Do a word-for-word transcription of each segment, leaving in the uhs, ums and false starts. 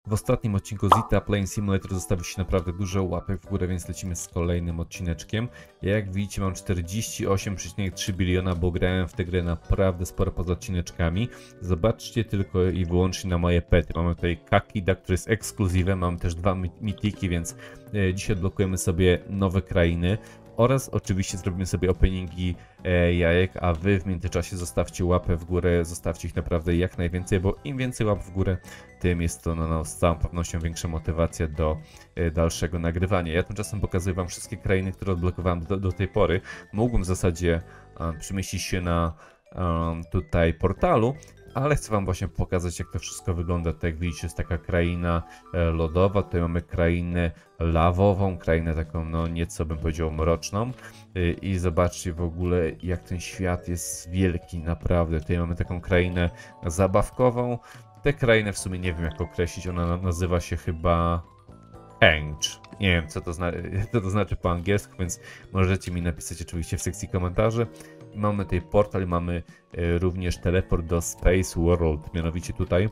W ostatnim odcinku Zeta Plane Simulator zostawiliście naprawdę dużo łapek w górę, więc lecimy z kolejnym odcineczkiem. Jak widzicie, mam czterdzieści osiem przecinek trzy biliona, bo grałem w tę grę naprawdę sporo poza odcineczkami. Zobaczcie tylko i wyłącznie na moje pety. Mamy tutaj Kakida, który jest ekskluzywem, mamy też dwa mitiki, więc e, dzisiaj odblokujemy sobie nowe krainy. Oraz oczywiście zrobimy sobie openingi e, jajek, a wy w międzyczasie zostawcie łapę w górę, zostawcie ich naprawdę jak najwięcej, bo im więcej łap w górę, tym jest to no, no, z całą pewnością większa motywacja do e, dalszego nagrywania. Ja tymczasem pokazuję wam wszystkie krainy, które odblokowałem do, do tej pory. Mógłbym w zasadzie e, przemieścić się na e, tutaj portalu, ale chcę wam właśnie pokazać, jak to wszystko wygląda. Tak jak widzicie, jest taka kraina e, lodowa, tutaj mamy krainę lawową, krainę taką, no nieco bym powiedział mroczną. E, I zobaczcie w ogóle, jak ten świat jest wielki, naprawdę. Tutaj mamy taką krainę zabawkową. Tę krainę w sumie nie wiem, jak określić, ona nazywa się chyba Henge. Nie wiem, co to, zna co to znaczy po angielsku, więc możecie mi napisać oczywiście w sekcji komentarzy. Mamy tutaj portal, mamy e, również teleport do Space World, mianowicie tutaj,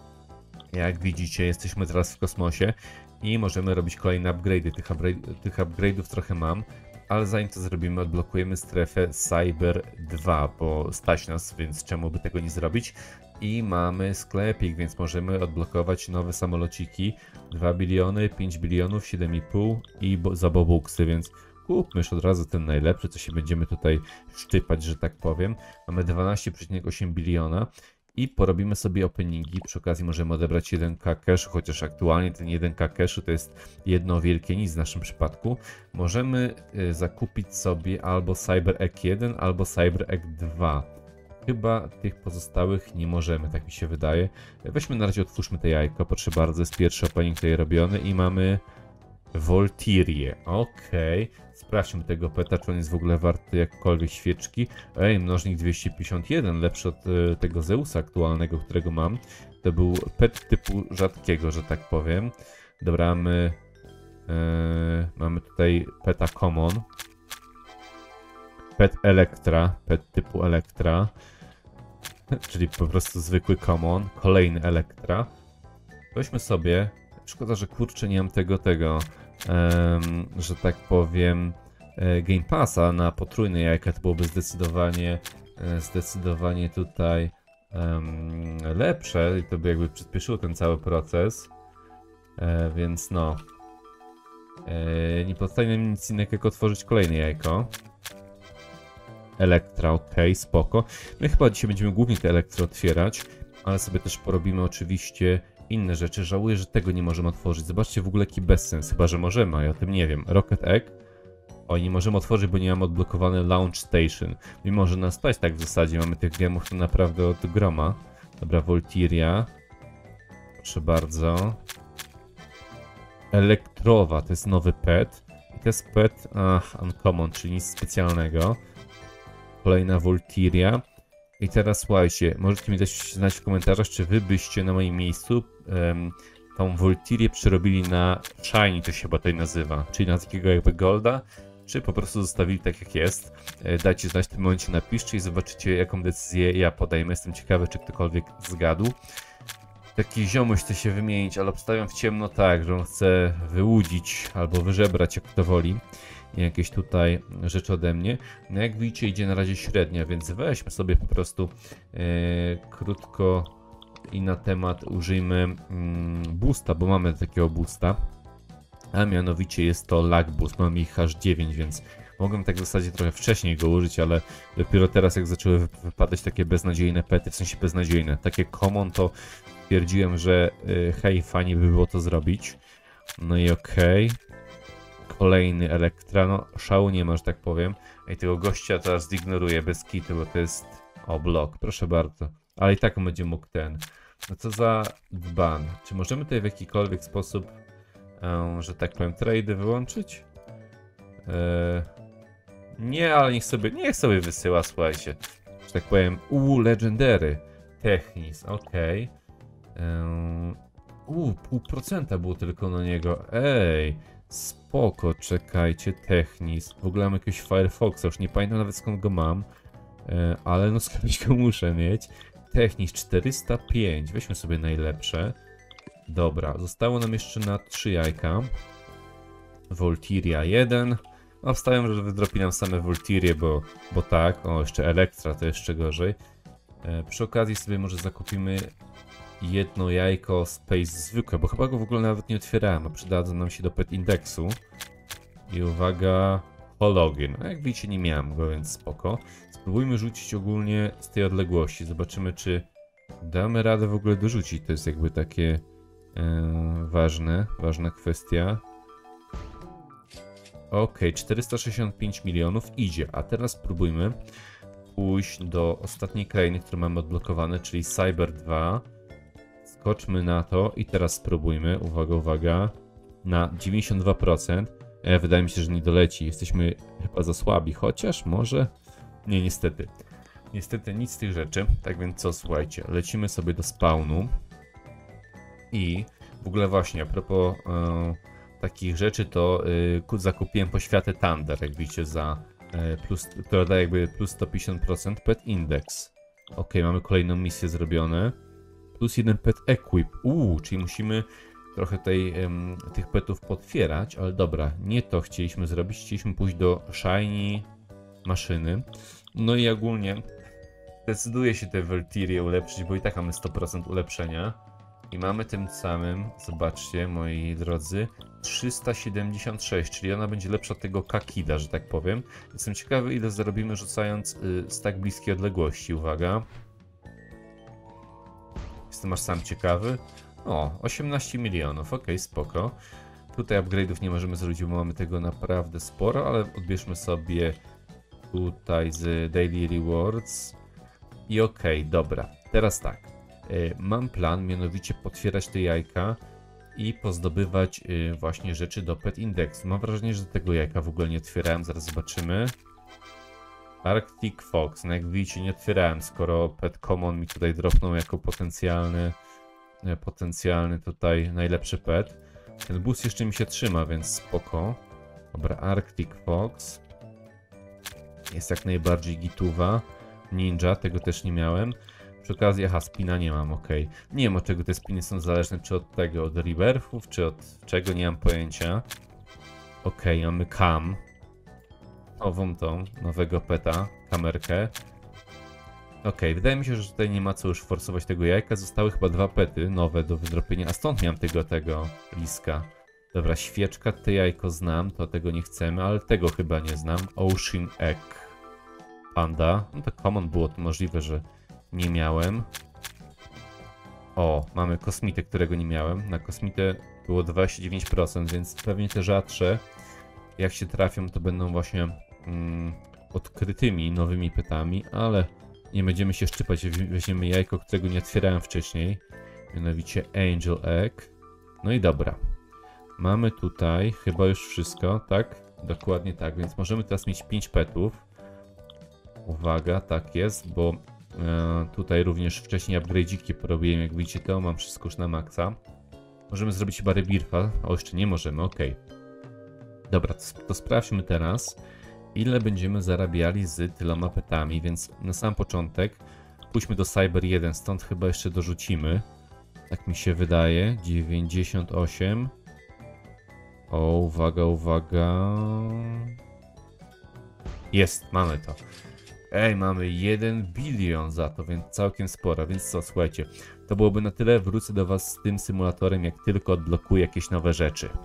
jak widzicie, jesteśmy teraz w kosmosie i możemy robić kolejne upgrade'y. Tych, upgrade, tych upgrade'ów trochę mam, ale zanim to zrobimy, odblokujemy strefę Cyber dwa, bo stać nas, więc czemu by tego nie zrobić. I mamy sklepik, więc możemy odblokować nowe samolociki. dwa biliony, pięć bilionów, siedem i pół i bo, za bobuksy, więc kupmy już od razu ten najlepszy, co się będziemy tutaj szczypać, że tak powiem. Mamy dwanaście przecinek osiem biliona i porobimy sobie openingi. Przy okazji możemy odebrać jeden ka cashu, chociaż aktualnie ten jeden ka cashu to jest jedno wielkie nic w naszym przypadku. Możemy y, zakupić sobie albo CyberEgg jeden, albo CyberEgg dwa. Chyba tych pozostałych nie możemy, tak mi się wydaje. Weźmy na razie, otwórzmy te jajko, proszę bardzo, jest pierwszy opening tutaj robiony i mamy Voltirię. Okej, okay. Sprawdźmy tego peta, czy on jest w ogóle warty jakkolwiek świeczki. Ej, mnożnik dwieście pięćdziesiąt jeden, lepszy od y, tego Zeusa aktualnego, którego mam. To był pet typu rzadkiego, że tak powiem. Dobra, my yy, mamy tutaj peta Common. Pet Elektra, pet typu Elektra. Czyli po prostu zwykły Common. Kolejny Elektra. Weźmy sobie. Szkoda, że kurczę nie mam tego, tego, um, że tak powiem, e, Game Passa na potrójne jajka. To byłoby zdecydowanie, e, zdecydowanie tutaj um, lepsze i to by jakby przyspieszyło ten cały proces. E, więc no, e, nie pozostaje nam nic innego, jak otworzyć kolejne jajko. Elektra, ok, spoko. My chyba dzisiaj będziemy głównie te Elektro otwierać, ale sobie też porobimy oczywiście inne rzeczy. Żałuję, że tego nie możemy otworzyć. Zobaczcie w ogóle jaki bezsens, chyba że możemy, a ja o tym nie wiem. Rocket Egg. O, nie możemy otworzyć, bo nie mamy odblokowane Launch Station. Mimo, że nas stać tak w zasadzie, mamy tych gemów to naprawdę od groma. Dobra, Voltiria. Proszę bardzo. Elektrowa, to jest nowy pet. I to jest pet, ach, uncommon, czyli nic specjalnego. Kolejna Voltiria. I teraz słuchajcie, możecie mi dać znać w komentarzach, czy wy byście na moim miejscu um, tą Voltirię przerobili na Shiny, to się chyba tutaj nazywa, czyli na takiego jakby Golda, czy po prostu zostawili tak jak jest. E, dajcie znać w tym momencie, napiszcie i zobaczycie, jaką decyzję ja podejmę. Jestem ciekawy, czy ktokolwiek zgadł. Taki ziomuś chce się wymienić, ale obstawiam w ciemno tak, że on chce wyłudzić albo wyżebrać, jak kto woli. Jakieś tutaj rzeczy ode mnie. No jak widzicie, idzie na razie średnia, więc weźmy sobie po prostu e, krótko i na temat użyjmy mm, boosta, bo mamy takiego boosta. A mianowicie jest to lag boost, mamy ich aż dziewięć, więc mogłem tak w zasadzie trochę wcześniej go użyć, ale dopiero teraz jak zaczęły wypadać takie beznadziejne pety, w sensie beznadziejne, takie common, to stwierdziłem, że e, hej, fajnie by było to zrobić. No i okej. Okay. Kolejny Elektra, no szału nie ma, że tak powiem. I tego gościa teraz zignoruję bez kitu, bo to jest o blok, proszę bardzo. Ale i tak on będzie mógł ten. No co za dban. Czy możemy tutaj w jakikolwiek sposób, um, że tak powiem, trade wyłączyć? Eee, nie, ale niech sobie, niech sobie wysyła, słuchajcie. Że tak powiem, u Legendary. Technis, okej. Okay. Um, u, pół procenta było tylko na niego, ej. Spoko, czekajcie, Technis. W ogóle mam jakiegoś Firefoxa, już nie pamiętam nawet skąd go mam. E, ale no skądś go muszę mieć. Technis czterysta pięć, weźmy sobie najlepsze. Dobra, zostało nam jeszcze na trzy jajka. Voltiria jeden. Obstawiam, że wydropi nam same Voltirie, bo, bo tak. O, jeszcze Elektra to jeszcze gorzej. E, przy okazji sobie może zakupimy jedno jajko Space zwykłe, bo chyba go w ogóle nawet nie otwierałem, a przydadzą nam się do Pet Indexu. I uwaga, Hologien. A jak widzicie, nie miałem go, więc spoko. Spróbujmy rzucić ogólnie z tej odległości. Zobaczymy, czy damy radę w ogóle dorzucić. To jest jakby takie e, ważne, ważna kwestia. Ok, czterysta sześćdziesiąt pięć milionów idzie, a teraz spróbujmy pójść do ostatniej krainy, którą mamy odblokowane, czyli Cyber dwa. Skoczmy na to i teraz spróbujmy, uwaga, uwaga, na dziewięćdziesiąt dwa procent. E, wydaje mi się, że nie doleci, jesteśmy chyba za słabi, chociaż może... Nie, niestety. Niestety nic z tych rzeczy, tak więc co, słuchajcie, lecimy sobie do spawnu i w ogóle właśnie, a propos... E, takich rzeczy, to y, zakupiłem poświatę Thunder, jak widzicie, za y, plus, która daje jakby plus sto pięćdziesiąt procent Pet Index. Ok, mamy kolejną misję zrobione. Plus jeden Pet Equip. Uuu, czyli musimy trochę tej, ym, tych petów potwierać, ale dobra, nie to chcieliśmy zrobić. Chcieliśmy pójść do Shiny maszyny. No i ogólnie decyduje się te Voltirie ulepszyć, bo i tak mamy sto procent ulepszenia. I mamy tym samym, zobaczcie moi drodzy, trzysta siedemdziesiąt sześć, czyli ona będzie lepsza od tego Kakida, że tak powiem. Jestem ciekawy, ile zarobimy rzucając y, z tak bliskiej odległości, uwaga. Jestem aż sam ciekawy. O, osiemnaście milionów, ok, spoko. Tutaj upgrade'ów nie możemy zrobić, bo mamy tego naprawdę sporo, ale odbierzmy sobie tutaj z Daily Rewards. I ok, dobra, teraz tak. Mam plan, mianowicie potwierać te jajka i pozdobywać właśnie rzeczy do Pet Indexu. Mam wrażenie, że tego jajka w ogóle nie otwierałem, zaraz zobaczymy. Arctic Fox, no jak widzicie nie otwierałem, skoro Pet Common mi tutaj dropnął jako potencjalny, potencjalny tutaj najlepszy pet. Ten bus jeszcze mi się trzyma, więc spoko. Dobra, Arctic Fox. Jest jak najbardziej gituwa. Ninja, tego też nie miałem. Przy okazji, aha, spina nie mam, ok. Nie wiem od czego te spiny są zależne, czy od tego, od rebirthów, czy od czego, nie mam pojęcia. Ok, mamy cam. Nową tą, nowego peta, kamerkę. Ok, wydaje mi się, że tutaj nie ma co już forsować tego jajka. Zostały chyba dwa pety nowe do wydropienia, a stąd miałem tego, tego liska. Dobra, świeczka, te jajko znam, to tego nie chcemy, ale tego chyba nie znam. Ocean Egg. Panda. No to common było to możliwe, że nie miałem. O, mamy kosmitę, którego nie miałem. Na kosmitę było dwadzieścia dziewięć procent, więc pewnie te rzadsze, jak się trafią, to będą właśnie mm, odkrytymi nowymi petami, ale nie będziemy się szczypać. Weźmiemy jajko, którego nie otwierałem wcześniej. Mianowicie Angel Egg. No i dobra. Mamy tutaj chyba już wszystko, tak? Dokładnie tak, więc możemy teraz mieć pięć petów. Uwaga, tak jest, bo e, tutaj również wcześniej upgrade'iki porobiłem, jak widzicie, to mam wszystko już na maksa. Możemy zrobić chyba rebirfa, o jeszcze nie możemy, ok. Dobra, to, to sprawdźmy teraz, ile będziemy zarabiali z tyloma petami, więc na sam początek pójdźmy do Cyber jeden, stąd chyba jeszcze dorzucimy. Tak mi się wydaje, dziewięćdziesiąt osiem. O, uwaga, uwaga. Jest, mamy to. Ej, mamy jeden bilion za to, więc całkiem sporo. Więc co, słuchajcie, to byłoby na tyle. Wrócę do was z tym symulatorem, jak tylko odblokuję jakieś nowe rzeczy.